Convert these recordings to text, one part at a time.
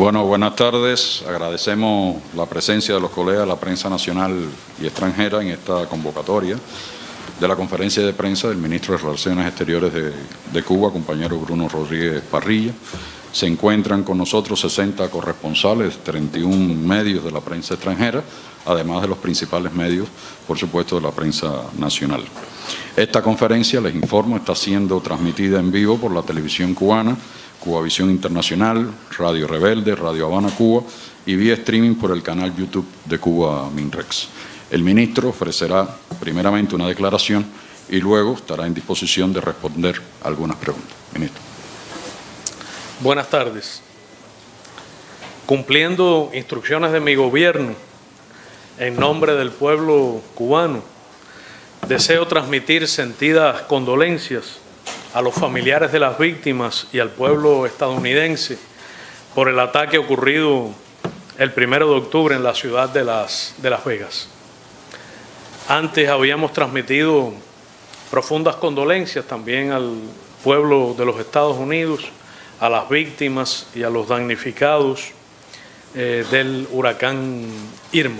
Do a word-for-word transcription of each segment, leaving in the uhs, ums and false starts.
Bueno, buenas tardes. Agradecemos la presencia de los colegas de la prensa nacional y extranjera en esta convocatoria de la conferencia de prensa del ministro de Relaciones Exteriores de, de Cuba, compañero Bruno Rodríguez Parrilla. Se encuentran con nosotros sesenta corresponsales, treinta y uno medios de la prensa extranjera, además de los principales medios, por supuesto, de la prensa nacional. Esta conferencia, les informo, está siendo transmitida en vivo por la televisión cubana, Cubavisión Internacional, Radio Rebelde, Radio Habana Cuba y vía streaming por el canal YouTube de Cuba Minrex. El ministro ofrecerá primeramente una declaración y luego estará en disposición de responder algunas preguntas. Ministro. Buenas tardes. Cumpliendo instrucciones de mi gobierno, en nombre del pueblo cubano, deseo transmitir sentidas condolencias a los familiares de las víctimas y al pueblo estadounidense por el ataque ocurrido el primero de octubre en la ciudad de Las, de Las Vegas. Antes habíamos transmitido profundas condolencias también al pueblo de los Estados Unidos, a las víctimas y a los damnificados eh, del huracán Irma.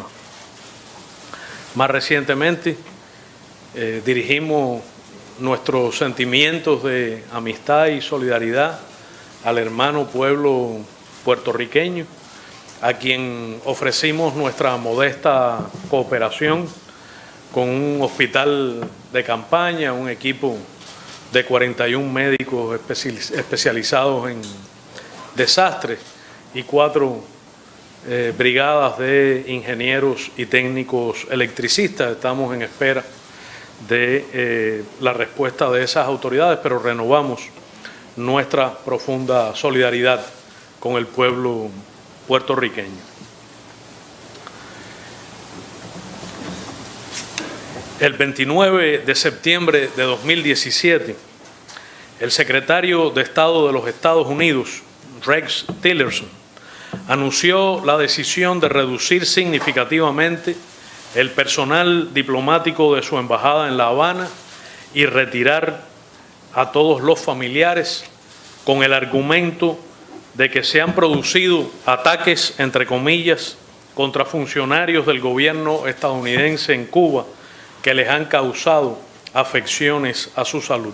Más recientemente eh, dirigimos nuestros sentimientos de amistad y solidaridad al hermano pueblo puertorriqueño, a quien ofrecimos nuestra modesta cooperación con un hospital de campaña, un equipo de cuarenta y un médicos especializados en desastres y cuatro eh, brigadas de ingenieros y técnicos electricistas. Estamos en espera de eh, la respuesta de esas autoridades, pero renovamos nuestra profunda solidaridad con el pueblo puertorriqueño. El veintinueve de septiembre de dos mil diecisiete, el secretario de Estado de los Estados Unidos, Rex Tillerson, anunció la decisión de reducir significativamente el personal diplomático de su embajada en La Habana y retirar a todos los familiares con el argumento de que se han producido ataques, entre comillas, contra funcionarios del gobierno estadounidense en Cuba que les han causado afecciones a su salud.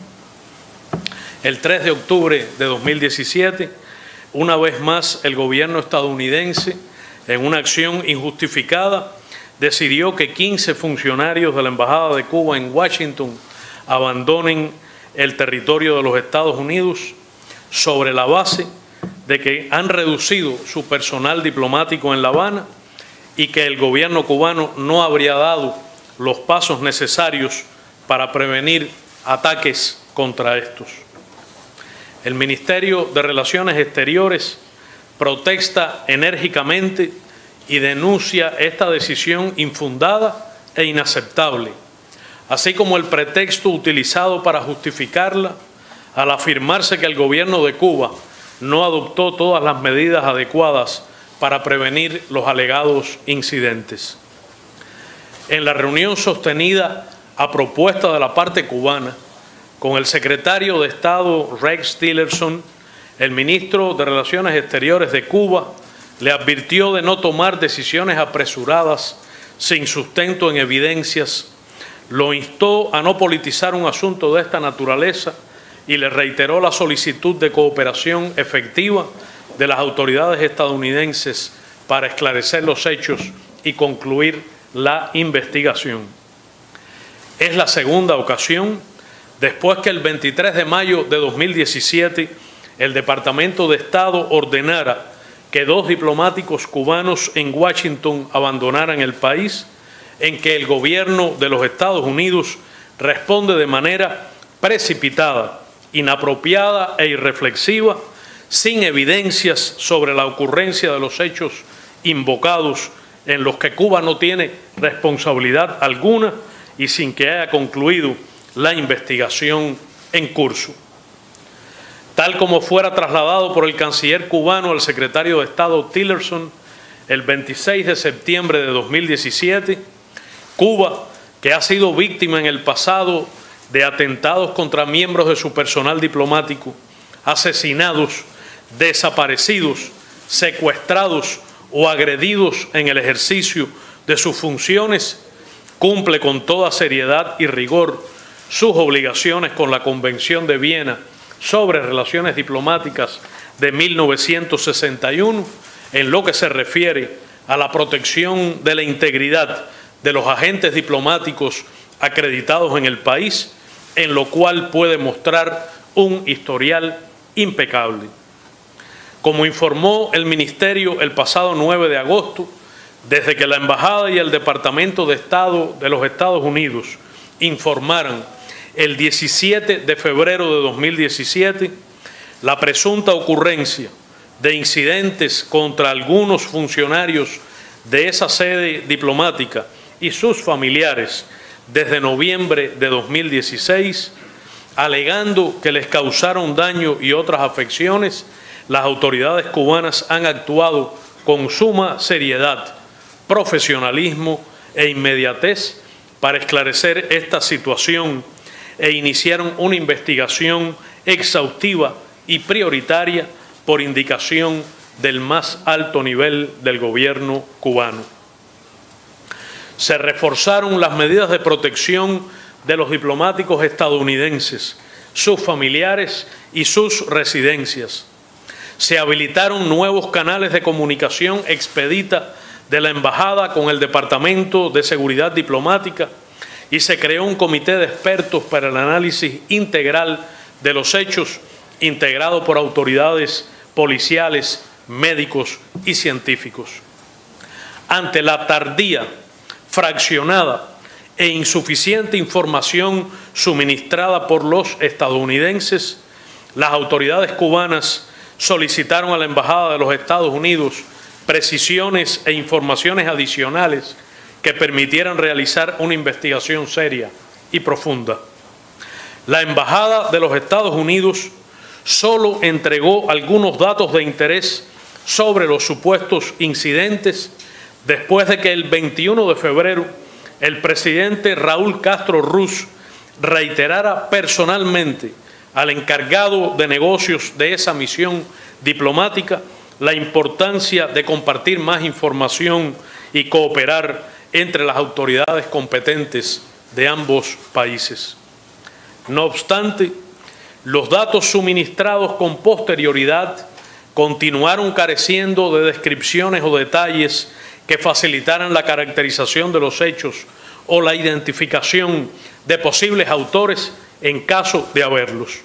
El tres de octubre de dos mil diecisiete, una vez más el gobierno estadounidense, en una acción injustificada, decidió que quince funcionarios de la Embajada de Cuba en Washington abandonen el territorio de los Estados Unidos sobre la base de que han reducido su personal diplomático en La Habana y que el gobierno cubano no habría dado los pasos necesarios para prevenir ataques contra estos. El Ministerio de Relaciones Exteriores protesta enérgicamente y denuncia esta decisión infundada e inaceptable, así como el pretexto utilizado para justificarla al afirmarse que el gobierno de Cuba no adoptó todas las medidas adecuadas para prevenir los alegados incidentes. En la reunión sostenida a propuesta de la parte cubana, con el secretario de Estado Rex Tillerson, el ministro de Relaciones Exteriores de Cuba le advirtió de no tomar decisiones apresuradas sin sustento en evidencias, lo instó a no politizar un asunto de esta naturaleza y le reiteró la solicitud de cooperación efectiva de las autoridades estadounidenses para esclarecer los hechos y concluir la investigación. Es la segunda ocasión después que el veintitrés de mayo de dos mil diecisiete el Departamento de Estado ordenara que dos diplomáticos cubanos en Washington abandonaran el país, en que el gobierno de los Estados Unidos responde de manera precipitada, inapropiada e irreflexiva, sin evidencias sobre la ocurrencia de los hechos invocados en los que Cuba no tiene responsabilidad alguna y sin que haya concluido la investigación en curso. Tal como fuera trasladado por el canciller cubano al secretario de Estado Tillerson el veintiséis de septiembre de dos mil diecisiete, Cuba, que ha sido víctima en el pasado de atentados contra miembros de su personal diplomático, asesinados, desaparecidos secuestrados o agredidos en el ejercicio de sus funciones, cumple con toda seriedad y rigor sus obligaciones con la Convención de Viena sobre Relaciones Diplomáticas de mil novecientos sesenta y uno en lo que se refiere a la protección de la integridad de los agentes diplomáticos acreditados en el país, en lo cual puede mostrar un historial impecable. Como informó el Ministerio el pasado nueve de agosto, desde que la Embajada y el Departamento de Estado de los Estados Unidos informaran el diecisiete de febrero de dos mil diecisiete la presunta ocurrencia de incidentes contra algunos funcionarios de esa sede diplomática y sus familiares desde noviembre de dos mil dieciséis, alegando que les causaron daño y otras afecciones, las autoridades cubanas han actuado con suma seriedad, profesionalismo e inmediatez para esclarecer esta situación e iniciaron una investigación exhaustiva y prioritaria por indicación del más alto nivel del gobierno cubano. Se reforzaron las medidas de protección de los diplomáticos estadounidenses, sus familiares y sus residencias. Se habilitaron nuevos canales de comunicación expedita de la Embajada con el Departamento de Seguridad Diplomática y se creó un comité de expertos para el análisis integral de los hechos, integrado por autoridades policiales, médicos y científicos. Ante la tardía, fraccionada e insuficiente información suministrada por los estadounidenses, las autoridades cubanas solicitaron a la Embajada de los Estados Unidos precisiones e informaciones adicionales que permitieran realizar una investigación seria y profunda. La Embajada de los Estados Unidos solo entregó algunos datos de interés sobre los supuestos incidentes después de que el veintiuno de febrero el presidente Raúl Castro Ruz reiterara personalmente al encargado de negocios de esa misión diplomática la importancia de compartir más información y cooperar entre las autoridades competentes de ambos países. No obstante, los datos suministrados con posterioridad continuaron careciendo de descripciones o detalles que facilitaran la caracterización de los hechos o la identificación de posibles autores en caso de haberlos.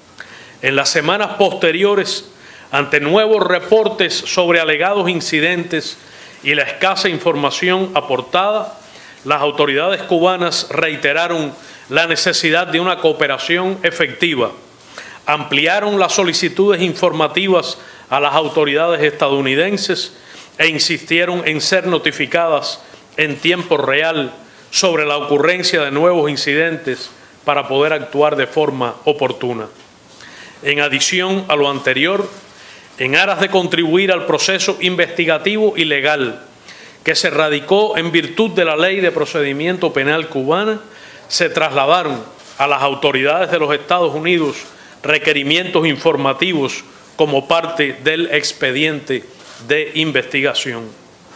En las semanas posteriores, ante nuevos reportes sobre alegados incidentes y la escasa información aportada, las autoridades cubanas reiteraron la necesidad de una cooperación efectiva, ampliaron las solicitudes informativas a las autoridades estadounidenses e insistieron en ser notificadas en tiempo real sobre la ocurrencia de nuevos incidentes para poder actuar de forma oportuna. En adición a lo anterior, en aras de contribuir al proceso investigativo y legal que se radicó en virtud de la Ley de Procedimiento Penal cubana, se trasladaron a las autoridades de los Estados Unidos requerimientos informativos como parte del expediente de investigación.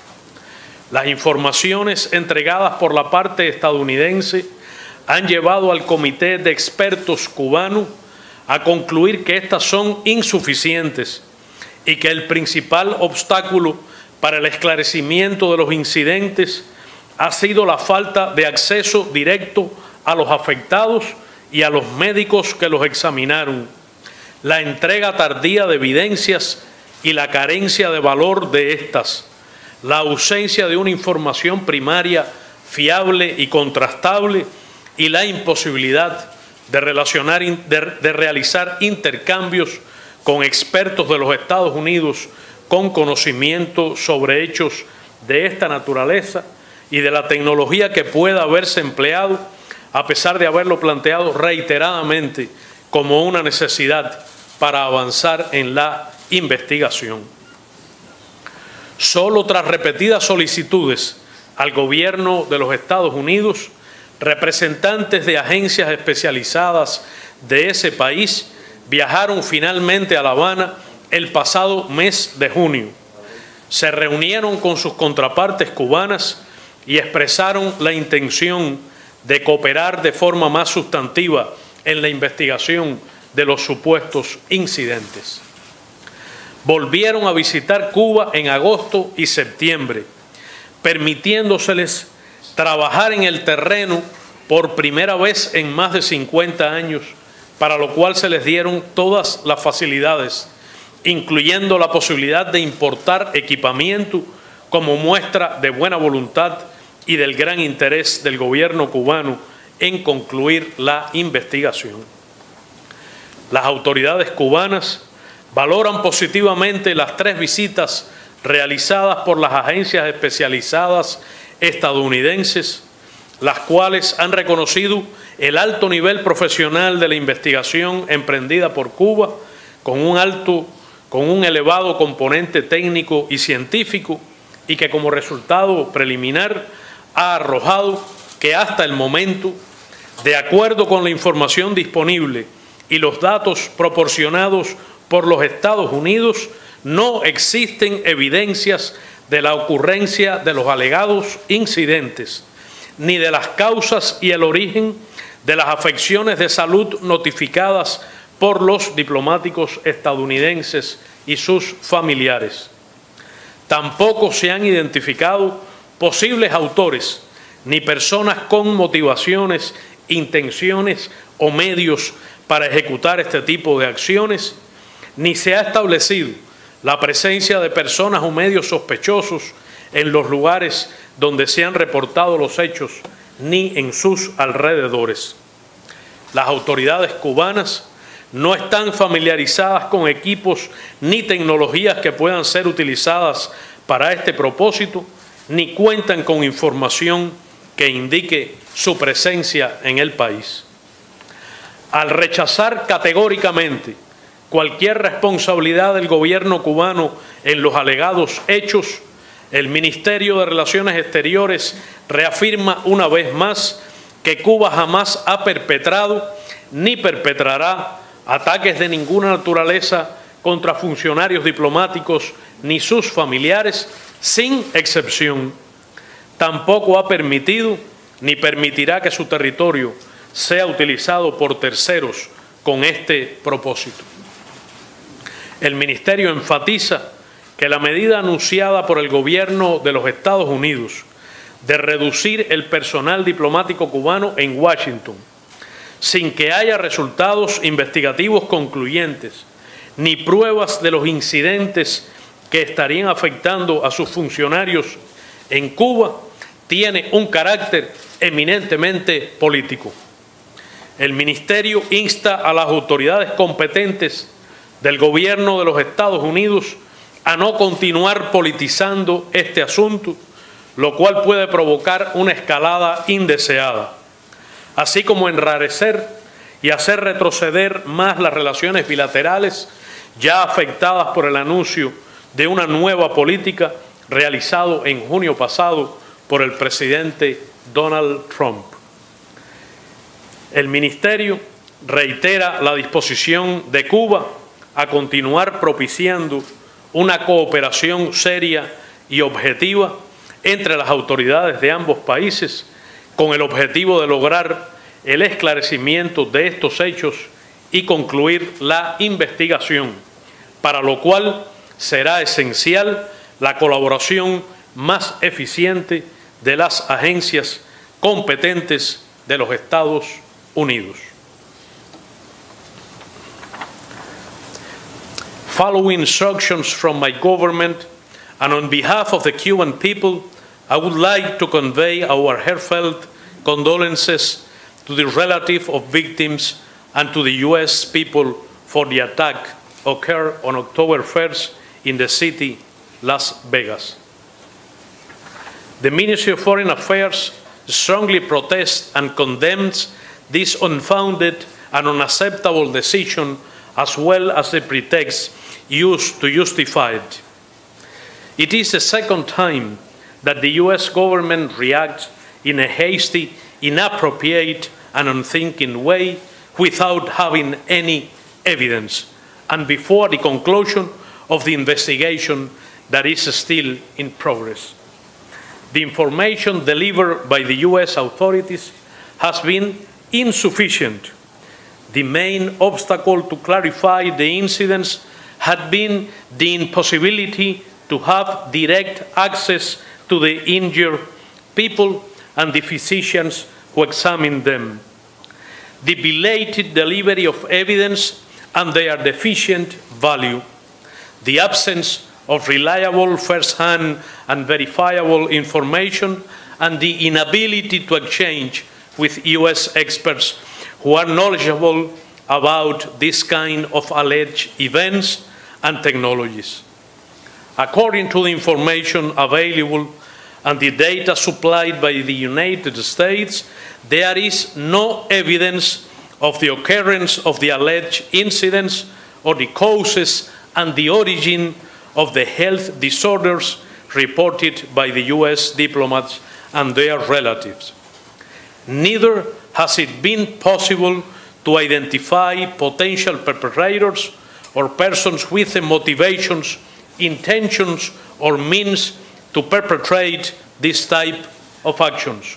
Las informaciones entregadas por la parte estadounidense han llevado al Comité de Expertos cubano a concluir que estas son insuficientes y que el principal obstáculo para el esclarecimiento de los incidentes ha sido la falta de acceso directo a los afectados y a los médicos que los examinaron, la entrega tardía de evidencias y la carencia de valor de estas, la ausencia de una información primaria fiable y contrastable y la imposibilidad de, relacionar, de, de realizar intercambios con expertos de los Estados Unidos con conocimiento sobre hechos de esta naturaleza y de la tecnología que pueda haberse empleado, a pesar de haberlo planteado reiteradamente como una necesidad para avanzar en la investigación. Solo tras repetidas solicitudes al gobierno de los Estados Unidos, representantes de agencias especializadas de ese país viajaron finalmente a La Habana el pasado mes de junio. Se reunieron con sus contrapartes cubanas y expresaron la intención de cooperar de forma más sustantiva en la investigación de los supuestos incidentes. Volvieron a visitar Cuba en agosto y septiembre, permitiéndoseles trabajar en el terreno por primera vez en más de cincuenta años, para lo cual se les dieron todas las facilidades, incluyendo la posibilidad de importar equipamiento como muestra de buena voluntad y del gran interés del gobierno cubano en concluir la investigación. Las autoridades cubanas valoran positivamente las tres visitas realizadas por las agencias especializadas estadounidenses, las cuales han reconocido el alto nivel profesional de la investigación emprendida por Cuba, con un alto, con un elevado componente técnico y científico, y que como resultado preliminar ha arrojado que hasta el momento, de acuerdo con la información disponible y los datos proporcionados por los Estados Unidos, no existen evidencias de la ocurrencia de los alegados incidentes, ni de las causas y el origen de las afecciones de salud notificadas por los diplomáticos estadounidenses y sus familiares. Tampoco se han identificado posibles autores ni personas con motivaciones, intenciones o medios para ejecutar este tipo de acciones, ni se ha establecido la presencia de personas o medios sospechosos en los lugares donde se han reportado los hechos, ni en sus alrededores. Las autoridades cubanas no están familiarizadas con equipos ni tecnologías que puedan ser utilizadas para este propósito, ni cuentan con información que indique su presencia en el país. Al rechazar categóricamente cualquier responsabilidad del gobierno cubano en los alegados hechos, el Ministerio de Relaciones Exteriores reafirma una vez más que Cuba jamás ha perpetrado ni perpetrará ataques de ninguna naturaleza contra funcionarios diplomáticos ni sus familiares, sin excepción. Tampoco ha permitido ni permitirá que su territorio sea utilizado por terceros con este propósito. El Ministerio enfatiza que la medida anunciada por el gobierno de los Estados Unidos de reducir el personal diplomático cubano en Washington, sin que haya resultados investigativos concluyentes ni pruebas de los incidentes que estarían afectando a sus funcionarios en Cuba, tiene un carácter eminentemente político. El Ministerio insta a las autoridades competentes del gobierno de los Estados Unidos a no continuar politizando este asunto, lo cual puede provocar una escalada indeseada, así como enrarecer y hacer retroceder más las relaciones bilaterales ya afectadas por el anuncio de una nueva política realizado en junio pasado por el presidente Donald Trump. El Ministerio reitera la disposición de Cuba a continuar propiciando una cooperación seria y objetiva entre las autoridades de ambos países con el objetivo de lograr el esclarecimiento de estos hechos y concluir la investigación, para lo cual será esencial la colaboración más eficiente de las agencias competentes de los Estados Unidos. Following instructions from my government and on behalf of the Cuban people, I would like to convey our heartfelt condolences to the relatives of victims and to the U S people for the attack occurred on October first in the city Las Vegas. The Ministry of Foreign Affairs strongly protests and condemns this unfounded and unacceptable decision, as well as the pretext used to justify it. It is the second time that the U S government reacts in a hasty, inappropriate, and unthinking way without having any evidence, and before the conclusion of the investigation that is still in progress. The information delivered by the U S authorities has been insufficient. The main obstacle to clarify the incidents had been the impossibility to have direct access to the injured people and the physicians who examined them. The belated delivery of evidence and their deficient value, the absence of reliable first-hand and verifiable information, and the inability to exchange with U S experts who are knowledgeable about this kind of alleged events and technologies. According to the information available and the data supplied by the United States, there is no evidence of the occurrence of the alleged incidents or the causes and the origin of the health disorders reported by the U S diplomats and their relatives. Neither has it been possible to identify potential perpetrators or persons with the motivations, intentions, or means to perpetrate this type of actions.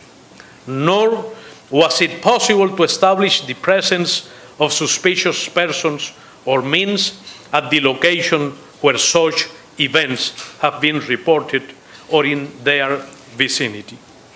Nor was it possible to establish the presence of suspicious persons or means at the location where such events have been reported or in their vicinity.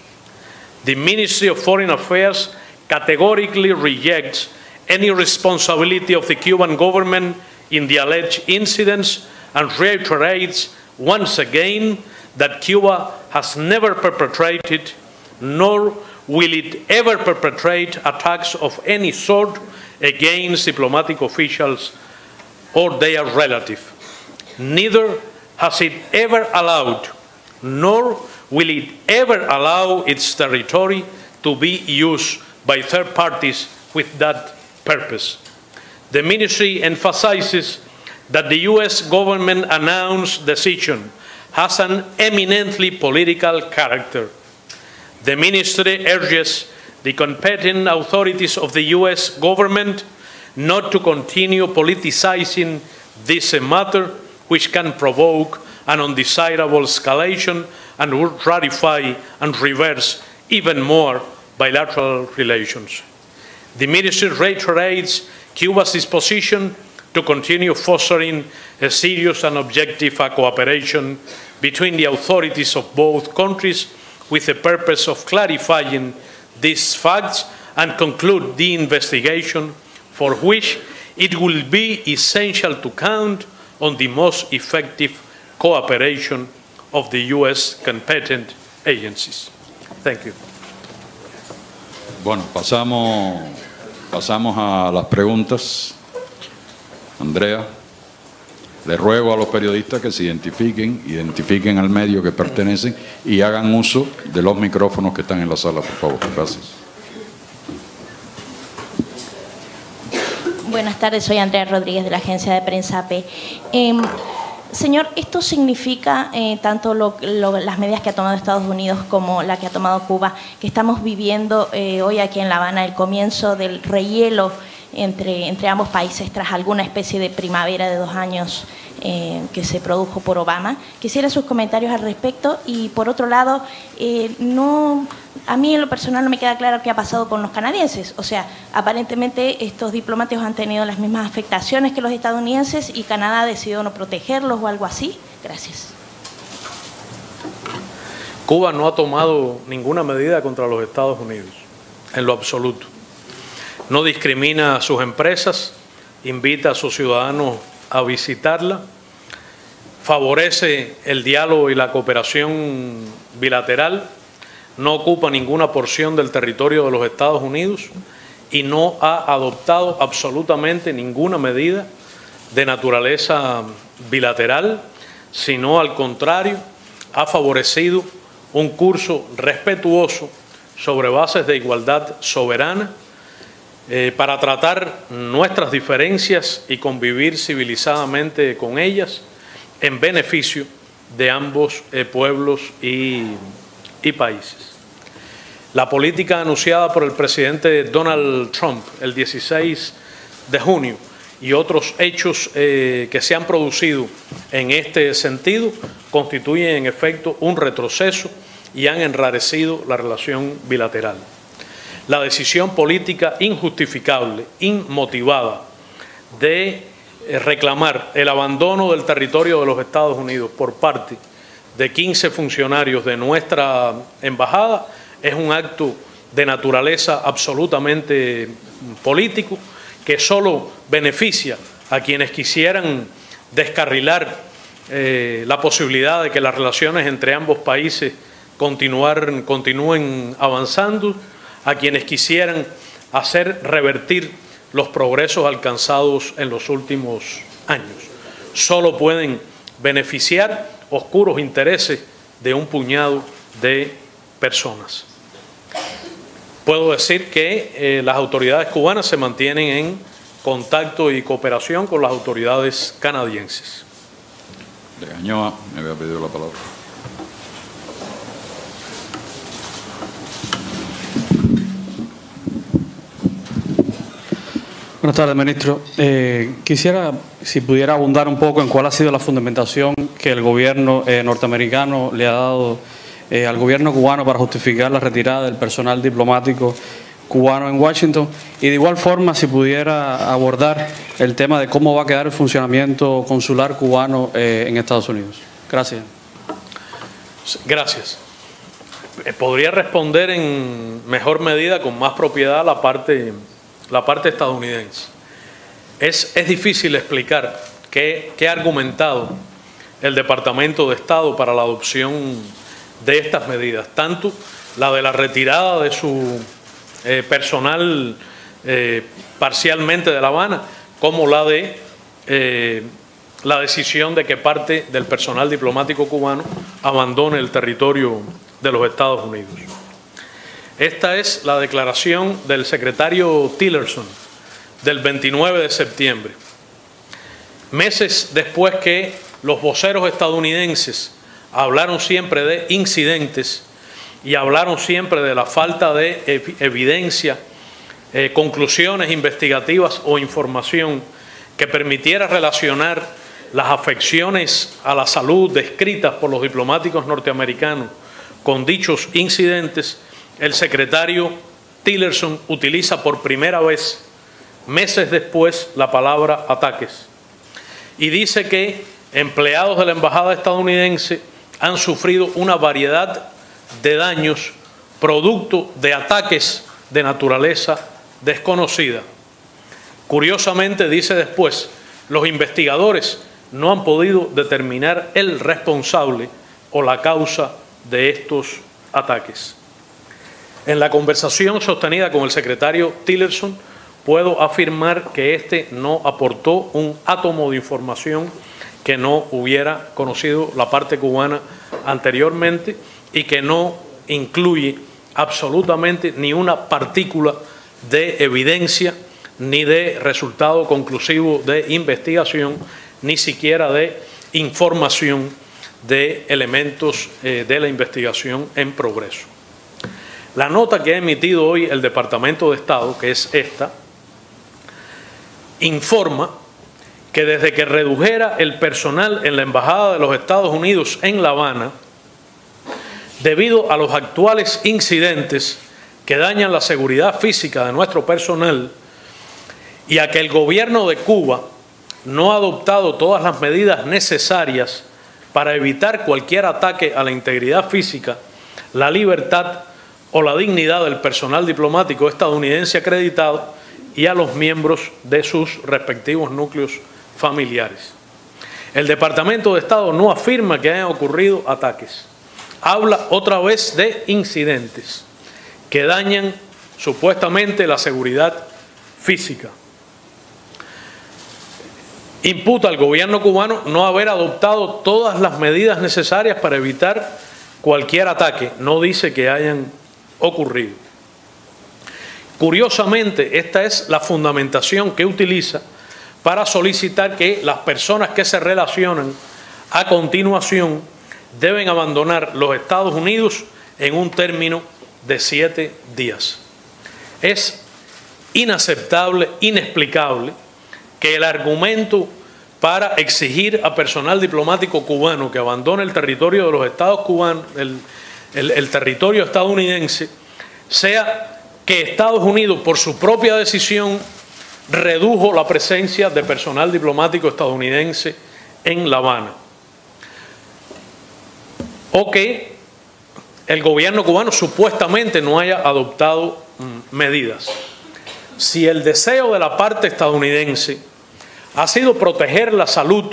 The Ministry of Foreign Affairs categorically rejects any responsibility of the Cuban government in the alleged incidents and reiterates once again that Cuba has never perpetrated, nor will it ever perpetrate attacks of any sort against diplomatic officials or their relatives. Neither has it ever allowed, nor will it ever allow its territory to be used by third parties with that purpose. The Ministry emphasizes that the U S government announced decision has an eminently political character. The Ministry urges the competent authorities of the U S government not to continue politicizing this matter, which can provoke an undesirable escalation and would ratify and reverse even more bilateral relations. The Ministry reiterates Cuba's disposition to continue fostering a serious and objective cooperation between the authorities of both countries with the purpose of clarifying these facts and conclude the investigation, for which it will be essential to count on the most effective cooperation of the U S competent agencies. Thank you. Bueno, pasamos, pasamos a las preguntas. Andrea, le ruego a los periodistas que se identifiquen, identifiquen al medio que pertenecen y hagan uso de los micrófonos que están en la sala, por favor. Gracias. Buenas tardes, soy Andrea Rodríguez de la agencia de prensa A P. Eh, señor, ¿esto significa eh, tanto lo, lo, las medidas que ha tomado Estados Unidos como la que ha tomado Cuba, que estamos viviendo eh, hoy aquí en La Habana el comienzo del rehielo entre, entre ambos países tras alguna especie de primavera de dos años eh, que se produjo por Obama? Quisiera sus comentarios al respecto y, por otro lado, eh, no... A mí en lo personal no me queda claro qué ha pasado con los canadienses. O sea, aparentemente estos diplomáticos han tenido las mismas afectaciones que los estadounidenses y Canadá ha decidido no protegerlos o algo así. Gracias. Cuba no ha tomado ninguna medida contra los Estados Unidos, en lo absoluto. No discrimina a sus empresas, invita a sus ciudadanos a visitarla, favorece el diálogo y la cooperación bilateral, no ocupa ninguna porción del territorio de los Estados Unidos y no ha adoptado absolutamente ninguna medida de naturaleza bilateral, sino al contrario, ha favorecido un curso respetuoso sobre bases de igualdad soberana eh, para tratar nuestras diferencias y convivir civilizadamente con ellas en beneficio de ambos eh, pueblos y y países. La política anunciada por el presidente Donald Trump el dieciséis de junio y otros hechos eh, que se han producido en este sentido constituyen en efecto un retroceso y han enrarecido la relación bilateral. La decisión política injustificable, inmotivada de reclamar el abandono del territorio de los Estados Unidos por parte de quince funcionarios de nuestra embajada es un acto de naturaleza absolutamente político que solo beneficia a quienes quisieran descarrilar eh, la posibilidad de que las relaciones entre ambos países continuar, continúen avanzando, a quienes quisieran hacer revertir los progresos alcanzados en los últimos años. Solo pueden beneficiar oscuros intereses de un puñado de personas. Puedo decir que eh, las autoridades cubanas se mantienen en contacto y cooperación con las autoridades canadienses. Legañoa me había pedido la palabra. Buenas tardes, ministro. Eh, quisiera, si pudiera abundar un poco en cuál ha sido la fundamentación que el gobierno eh, norteamericano le ha dado eh, al gobierno cubano para justificar la retirada del personal diplomático cubano en Washington, y de igual forma si pudiera abordar el tema de cómo va a quedar el funcionamiento consular cubano eh, en Estados Unidos. Gracias. Gracias. Podría responder en mejor medida, con más propiedad, la parte... la parte estadounidense. Es, es difícil explicar qué, qué ha argumentado el Departamento de Estado para la adopción de estas medidas, tanto la de la retirada de su eh, personal eh, parcialmente de La Habana, como la de eh, la decisión de que parte del personal diplomático cubano abandone el territorio de los Estados Unidos. Esta es la declaración del secretario Tillerson del veintinueve de septiembre, meses después que los voceros estadounidenses hablaron siempre de incidentes y hablaron siempre de la falta de evidencia, eh, conclusiones investigativas o información que permitiera relacionar las afecciones a la salud descritas por los diplomáticos norteamericanos con dichos incidentes. El secretario Tillerson utiliza por primera vez, meses después, la palabra ataques y dice que empleados de la embajada estadounidense han sufrido una variedad de daños producto de ataques de naturaleza desconocida. Curiosamente, dice después, los investigadores no han podido determinar el responsable o la causa de estos ataques. En la conversación sostenida con el secretario Tillerson, puedo afirmar que éste no aportó un átomo de información que no hubiera conocido la parte cubana anteriormente y que no incluye absolutamente ni una partícula de evidencia ni de resultado conclusivo de investigación, ni siquiera de información de elementos eh, de la investigación en progreso. La nota que ha emitido hoy el Departamento de Estado, que es esta, informa que desde que redujera el personal en la Embajada de los Estados Unidos en La Habana, debido a los actuales incidentes que dañan la seguridad física de nuestro personal y a que el gobierno de Cuba no ha adoptado todas las medidas necesarias para evitar cualquier ataque a la integridad física, la libertad o la dignidad del personal diplomático estadounidense acreditado y a los miembros de sus respectivos núcleos familiares. El Departamento de Estado no afirma que hayan ocurrido ataques. Habla otra vez de incidentes que dañan supuestamente la seguridad física. Imputa al gobierno cubano no haber adoptado todas las medidas necesarias para evitar cualquier ataque. No dice que hayan ocurrido. Curiosamente, esta es la fundamentación que utiliza para solicitar que las personas que se relacionan a continuación deben abandonar los Estados Unidos en un término de siete días. Es inaceptable, inexplicable que el argumento para exigir a personal diplomático cubano que abandone el territorio de los Estados cubanos, el, el, el territorio estadounidense, sea que Estados Unidos, por su propia decisión, redujo la presencia de personal diplomático estadounidense en La Habana, o que el gobierno cubano supuestamente no haya adoptado mm, medidas. Si el deseo de la parte estadounidense ha sido proteger la salud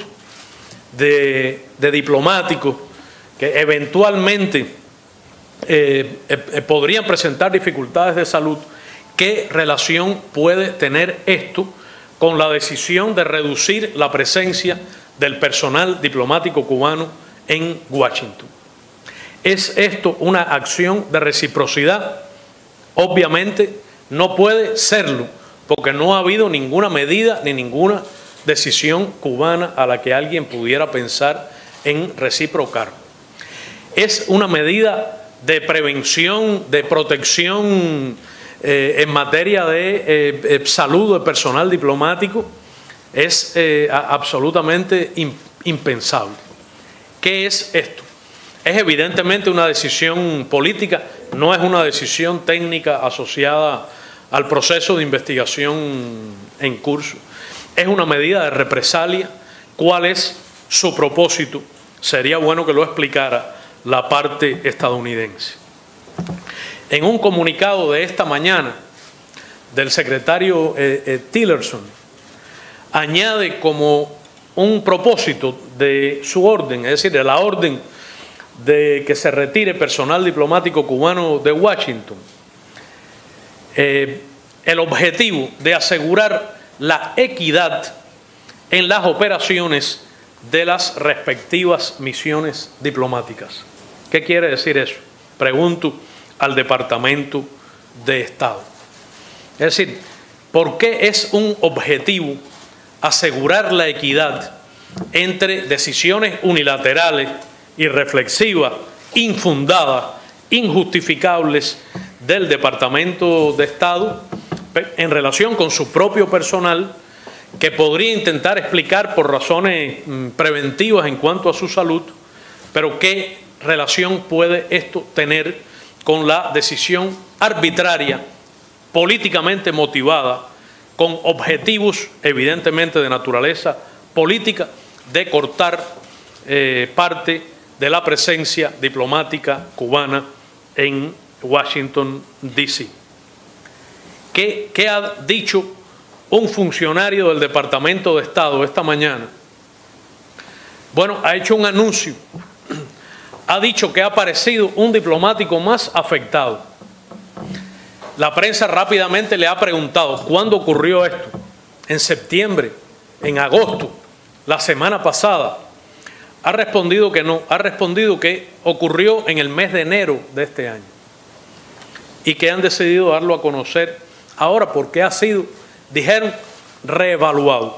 de, de diplomáticos que eventualmente eh, eh, podrían presentar dificultades de salud, ¿qué relación puede tener esto con la decisión de reducir la presencia del personal diplomático cubano en Washington? ¿Es esto una acción de reciprocidad? Obviamente no puede serlo, porque no ha habido ninguna medida ni ninguna decisión cubana a la que alguien pudiera pensar en reciprocar. Es una medida de prevención, de protección eh, en materia de eh, eh, salud de personal diplomático. Es eh, absolutamente imp impensable. ¿Qué es esto? Es evidentemente una decisión política, no es una decisión técnica asociada al proceso de investigación en curso. Es una medida de represalia. ¿Cuál es su propósito? Sería bueno que lo explicara la parte estadounidense. En un comunicado de esta mañana del secretario eh, eh, Tillerson, añade como un propósito de su orden, es decir, de la orden de que se retire personal diplomático cubano de Washington, eh, el objetivo de asegurar la equidad en las operaciones de las respectivas misiones diplomáticas. ¿Qué quiere decir eso? Pregunto al Departamento de Estado. Es decir, ¿por qué es un objetivo asegurar la equidad entre decisiones unilaterales, irreflexivas, infundadas, injustificables del Departamento de Estado en relación con su propio personal, que podría intentar explicar por razones preventivas en cuanto a su salud, pero qué relación puede esto tener con la decisión arbitraria, políticamente motivada, con objetivos evidentemente de naturaleza política, de cortar eh, parte de la presencia diplomática cubana en Washington, D C ¿Qué, ¿Qué ha dicho un funcionario del Departamento de Estado esta mañana? Bueno, ha hecho un anuncio. Ha dicho que ha aparecido un diplomático más afectado. La prensa rápidamente le ha preguntado, ¿cuándo ocurrió esto? En septiembre, en agosto, la semana pasada. Ha respondido que no, ha respondido que ocurrió en el mes de enero de este año y que han decidido darlo a conocer ahora porque ha sido, dijeron, reevaluado.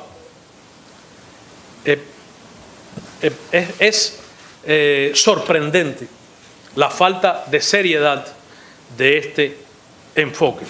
Eh, eh, es es eh, sorprendente la falta de seriedad de este enfoque.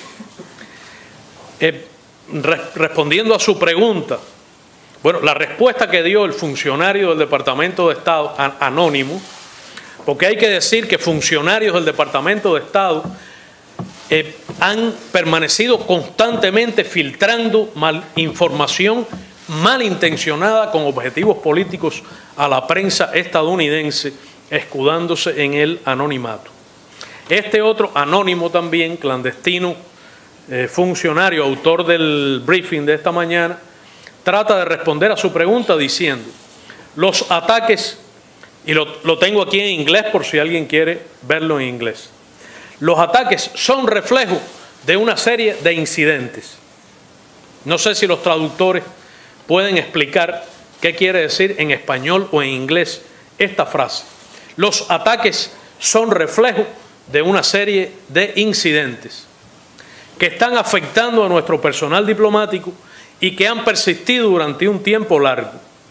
Eh, re respondiendo a su pregunta, bueno, la respuesta que dio el funcionario del Departamento de Estado, an anónimo, porque hay que decir que funcionarios del Departamento de Estado eh, han permanecido constantemente filtrando mal información malintencionada con objetivos políticos a la prensa estadounidense, escudándose en el anonimato. Este otro anónimo también, clandestino, eh, funcionario, autor del briefing de esta mañana, trata de responder a su pregunta diciendo, los ataques, y lo, lo tengo aquí en inglés por si alguien quiere verlo en inglés, los ataques son reflejo de una serie de incidentes. No sé si los traductores pueden explicar qué quiere decir en español o en inglés esta frase. Los ataques son reflejo de una serie de incidentes que están afectando a nuestro personal diplomático y que han persistido durante un tiempo largo,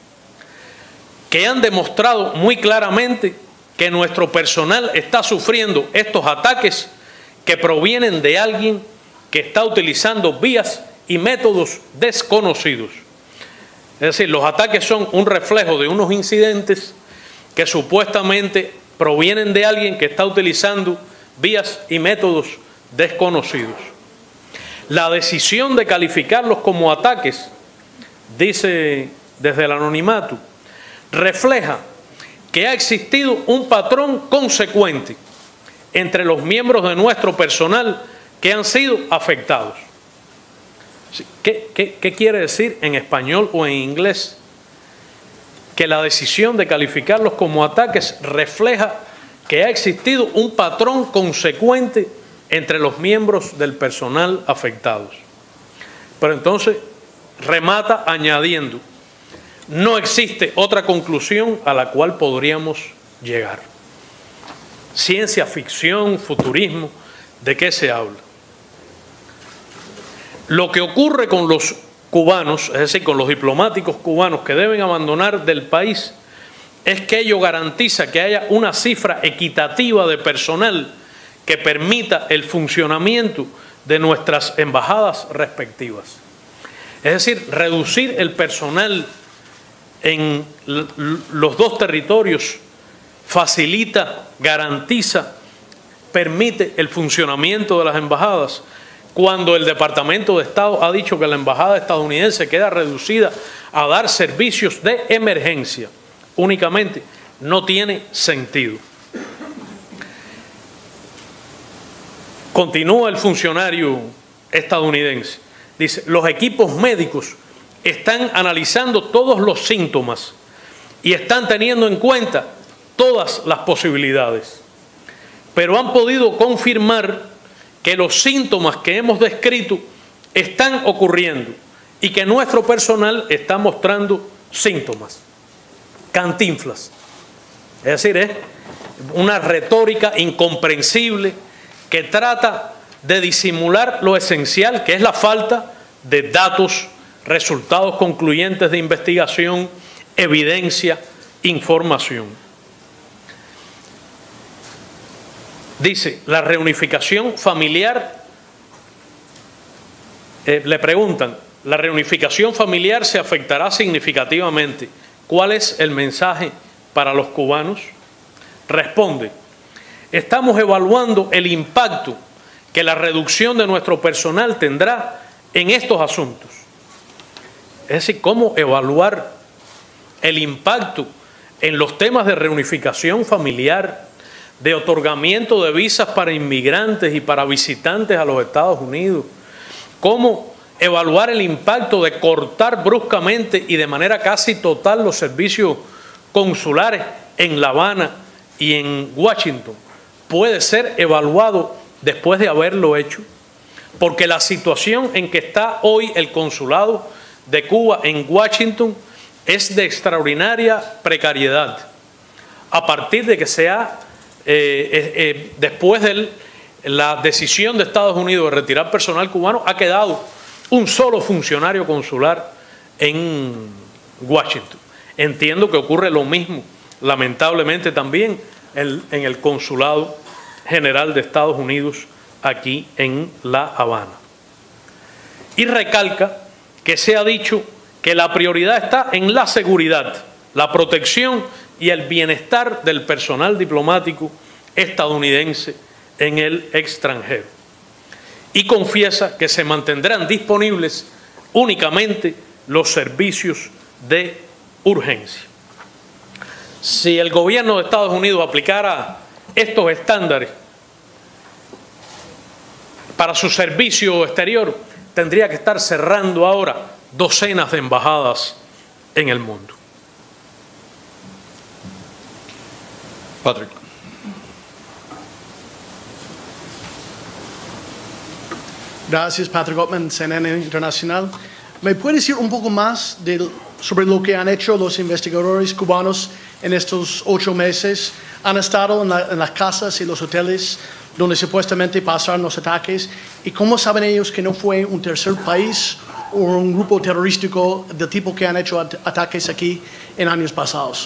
que han demostrado muy claramente que nuestro personal está sufriendo estos ataques que provienen de alguien que está utilizando vías y métodos desconocidos Es decir, los ataques son un reflejo de unos incidentes que supuestamente provienen de alguien que está utilizando vías y métodos desconocidos. La decisión de calificarlos como ataques, dice desde el anonimato, refleja que ha existido un patrón consecuente entre los miembros de nuestro personal que han sido afectados. ¿Qué, qué, qué quiere decir en español o en inglés? Que la decisión de calificarlos como ataques refleja que ha existido un patrón consecuente entre los miembros del personal afectados. Pero entonces remata añadiendo, no existe otra conclusión a la cual podríamos llegar. Ciencia ficción, futurismo, ¿de qué se habla? Lo que ocurre con los cubanos, es decir, con los diplomáticos cubanos que deben abandonar del país, es que ello garantiza que haya una cifra equitativa de personal que permita el funcionamiento de nuestras embajadas respectivas. Es decir, reducir el personal en los dos territorios facilita, garantiza, permite el funcionamiento de las embajadas. Cuando el Departamento de Estado ha dicho que la embajada estadounidense queda reducida a dar servicios de emergencia únicamente, no tiene sentido. Continúa el funcionario estadounidense. Dice, los equipos médicos están analizando todos los síntomas y están teniendo en cuenta todas las posibilidades, pero han podido confirmar que los síntomas que hemos descrito están ocurriendo y que nuestro personal está mostrando síntomas. Cantinflas. Es decir, es una retórica incomprensible que trata de disimular lo esencial, que es la falta de datos, resultados concluyentes de investigación, evidencia, información. Dice, la reunificación familiar, eh, le preguntan, ¿la reunificación familiar se afectará significativamente? ¿Cuál es el mensaje para los cubanos? Responde, estamos evaluando el impacto que la reducción de nuestro personal tendrá en estos asuntos. Es decir, ¿cómo evaluar el impacto en los temas de reunificación familiar, de otorgamiento de visas para inmigrantes y para visitantes a los Estados Unidos? ¿Cómo evaluar el impacto de cortar bruscamente y de manera casi total los servicios consulares en La Habana y en Washington? Puede ser evaluado después de haberlo hecho, porque la situación en que está hoy el consulado de Cuba en Washington es de extraordinaria precariedad, a partir de que se ha, eh, eh, eh, después de la decisión de Estados Unidos de retirar personal cubano, ha quedado un solo funcionario consular en Washington. Entiendo que ocurre lo mismo, lamentablemente también, en, en el Consulado General de Estados Unidos aquí en La Habana. Y recalca que se ha dicho que la prioridad está en la seguridad, la protección y el bienestar del personal diplomático estadounidense en el extranjero. Y confiesa que se mantendrán disponibles únicamente los servicios de urgencia. Si el gobierno de Estados Unidos aplicara estos estándares para su servicio exterior, tendría que estar cerrando ahora docenas de embajadas en el mundo. Patrick. Gracias, Patrick Ottman, C N N Internacional. ¿Me puede decir un poco más de, sobre lo que han hecho los investigadores cubanos en estos ocho meses? Han estado en, la, en las casas y los hoteles donde supuestamente pasaron los ataques. ¿Y cómo saben ellos que no fue un tercer país o un grupo terrorístico del tipo que han hecho at ataques aquí en años pasados?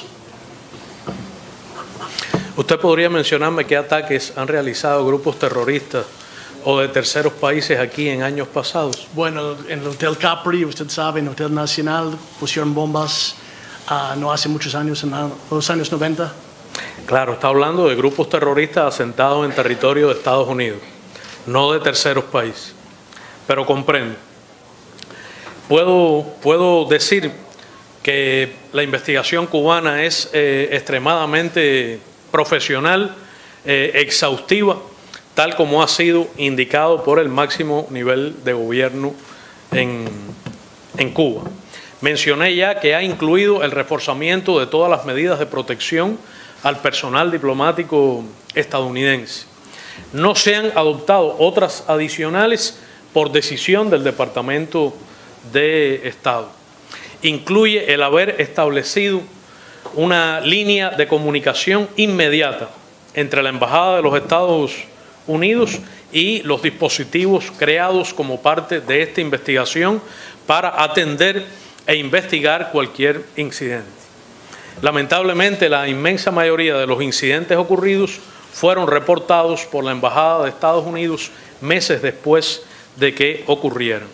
¿Usted podría mencionarme qué ataques han realizado grupos terroristas o de terceros países aquí en años pasados? Bueno, en el Hotel Capri, usted sabe, en el Hotel Nacional pusieron bombas uh, no hace muchos años, en los años noventa. Claro, está hablando de grupos terroristas asentados en territorio de Estados Unidos, no de terceros países. Pero comprendo. Puedo, puedo decir que la investigación cubana es eh, extremadamente profesional, eh, exhaustiva, tal como ha sido indicado por el máximo nivel de gobierno en, en Cuba. Mencioné ya que ha incluido el reforzamiento de todas las medidas de protección al personal diplomático estadounidense. No se han adoptado otras adicionales por decisión del Departamento de Estado. Incluye el haber establecido una línea de comunicación inmediata entre la Embajada de los Estados Unidos y los dispositivos creados como parte de esta investigación para atender e investigar cualquier incidente. Lamentablemente, la inmensa mayoría de los incidentes ocurridos fueron reportados por la Embajada de Estados Unidos meses después de que ocurrieran.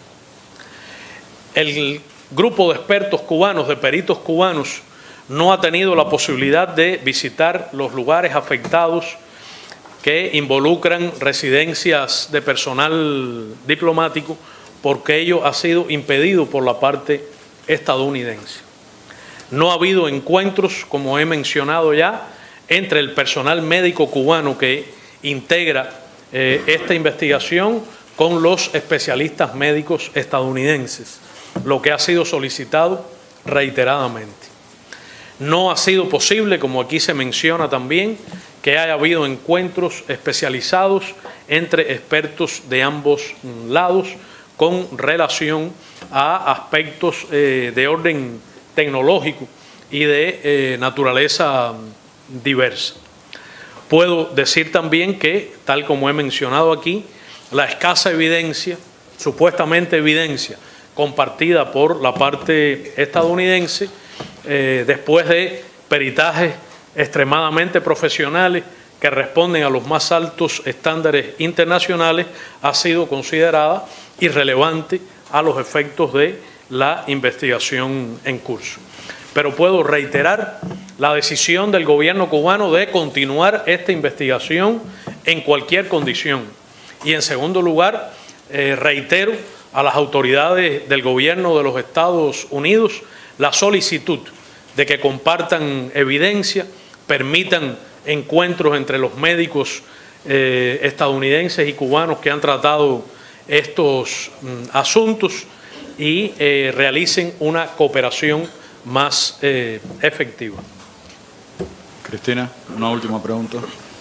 El grupo de expertos cubanos, de peritos cubanos, no ha tenido la posibilidad de visitar los lugares afectados que involucran residencias de personal diplomático, porque ello ha sido impedido por la parte estadounidense. No ha habido encuentros, como he mencionado ya, entre el personal médico cubano que integra eh, esta investigación con los especialistas médicos estadounidenses, lo que ha sido solicitado reiteradamente. No ha sido posible, como aquí se menciona también, que haya habido encuentros especializados entre expertos de ambos lados con relación a aspectos eh, de orden tecnológico y de eh, naturaleza diversa. Puedo decir también que, tal como he mencionado aquí, la escasa evidencia, supuestamente evidencia, compartida por la parte estadounidense, eh, después de peritajes extremadamente profesionales que responden a los más altos estándares internacionales, ha sido considerada irrelevante a los efectos de la investigación en curso. Pero puedo reiterar la decisión del gobierno cubano de continuar esta investigación en cualquier condición. Y en segundo lugar, eh, reitero a las autoridades del gobierno de los Estados Unidos la solicitud de que compartan evidencia, permitan encuentros entre los médicos eh, estadounidenses y cubanos que han tratado estos mm, asuntos y eh, realicen una cooperación más eh, efectiva. Cristina, una última pregunta.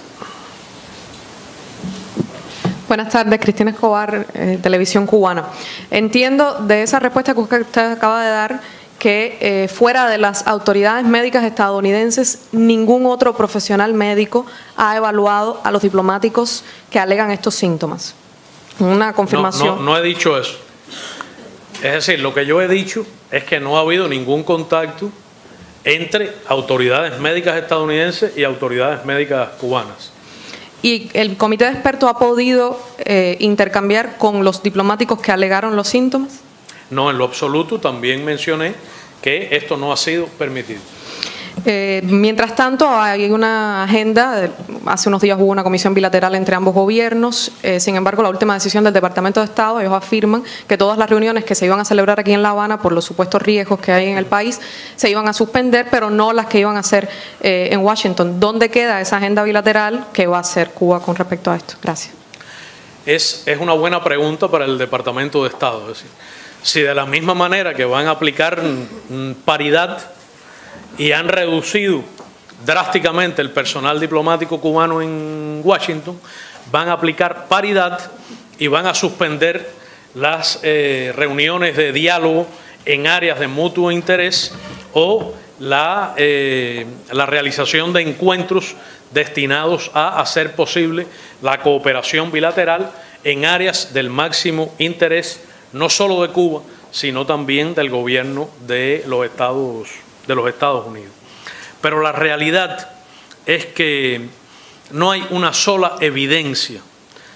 Buenas tardes, Cristina Escobar, eh, Televisión Cubana. Entiendo de esa respuesta que usted acaba de dar que eh, fuera de las autoridades médicas estadounidenses, ningún otro profesional médico ha evaluado a los diplomáticos que alegan estos síntomas. Una confirmación. No, no, no he dicho eso. Es decir, lo que yo he dicho es que no ha habido ningún contacto entre autoridades médicas estadounidenses y autoridades médicas cubanas. ¿Y el comité de expertos ha podido eh, intercambiar con los diplomáticos que alegaron los síntomas? No, en lo absoluto. También mencioné que esto no ha sido permitido. Eh, mientras tanto, hay una agenda, hace unos días hubo una comisión bilateral entre ambos gobiernos, eh, sin embargo, la última decisión del Departamento de Estado, ellos afirman que todas las reuniones que se iban a celebrar aquí en La Habana por los supuestos riesgos que hay en el país, se iban a suspender, pero no las que iban a hacer eh, en Washington. ¿Dónde queda esa agenda bilateral que va a hacer Cuba con respecto a esto? Gracias. Es, es una buena pregunta para el Departamento de Estado. Es decir, si de la misma manera que van a aplicar mm, paridad y han reducido drásticamente el personal diplomático cubano en Washington, van a aplicar paridad y van a suspender las eh, reuniones de diálogo en áreas de mutuo interés o la, eh, la realización de encuentros destinados a hacer posible la cooperación bilateral en áreas del máximo interés, no solo de Cuba, sino también del gobierno de los Estados, de los Estados Unidos. Pero la realidad es que no hay una sola evidencia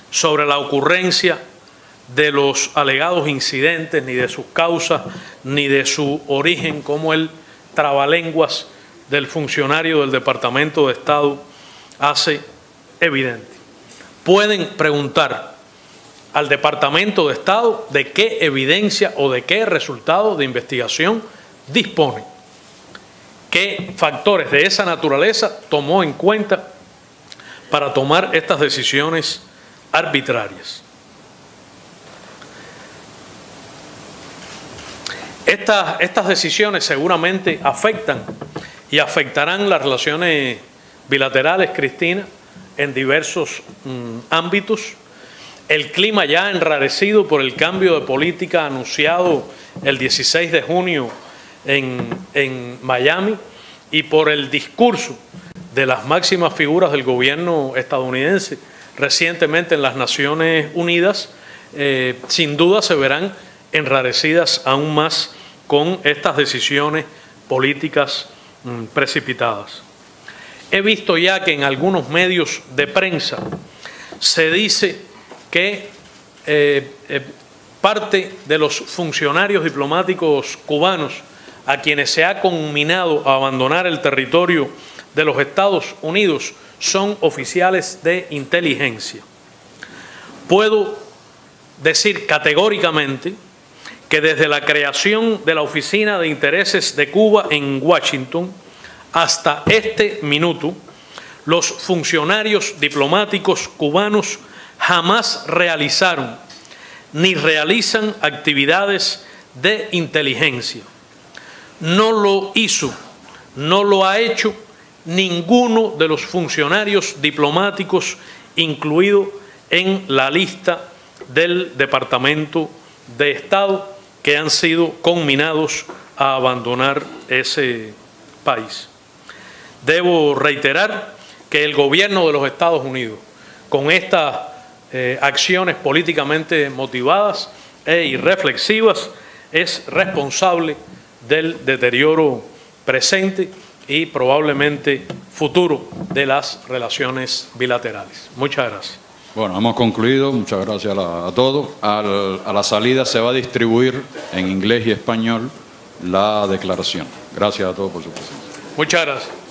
sobre la ocurrencia de los alegados incidentes, ni de sus causas, ni de su origen, como el trabalenguas del funcionario del Departamento de Estado hace evidente. Pueden preguntar al Departamento de Estado de qué evidencia o de qué resultado de investigación dispone, qué factores de esa naturaleza tomó en cuenta para tomar estas decisiones arbitrarias. Estas, estas decisiones seguramente afectan y afectarán las relaciones bilaterales, Cristina, en diversos mm, ámbitos. El clima ya enrarecido por el cambio de política anunciado el dieciséis de junio en, en Miami y por el discurso de las máximas figuras del gobierno estadounidense recientemente en las Naciones Unidas, eh, sin duda se verán enrarecidas aún más con estas decisiones políticas mm, precipitadas. He visto ya que en algunos medios de prensa se dice que eh, eh, parte de los funcionarios diplomáticos cubanos a quienes se ha conminado a abandonar el territorio de los Estados Unidos son oficiales de inteligencia. Puedo decir categóricamente que desde la creación de la Oficina de Intereses de Cuba en Washington hasta este minuto, los funcionarios diplomáticos cubanos jamás realizaron ni realizan actividades de inteligencia. No lo hizo, no lo ha hecho ninguno de los funcionarios diplomáticos incluido en la lista del Departamento de Estado que han sido conminados a abandonar ese país. Debo reiterar que el gobierno de los Estados Unidos, con estas eh, acciones políticamente motivadas e irreflexivas, es responsable del deterioro presente y probablemente futuro de las relaciones bilaterales. Muchas gracias. Bueno, hemos concluido. Muchas gracias a, la, a todos. Al, a la salida se va a distribuir en inglés y español la declaración. Gracias a todos por su presencia. Muchas gracias.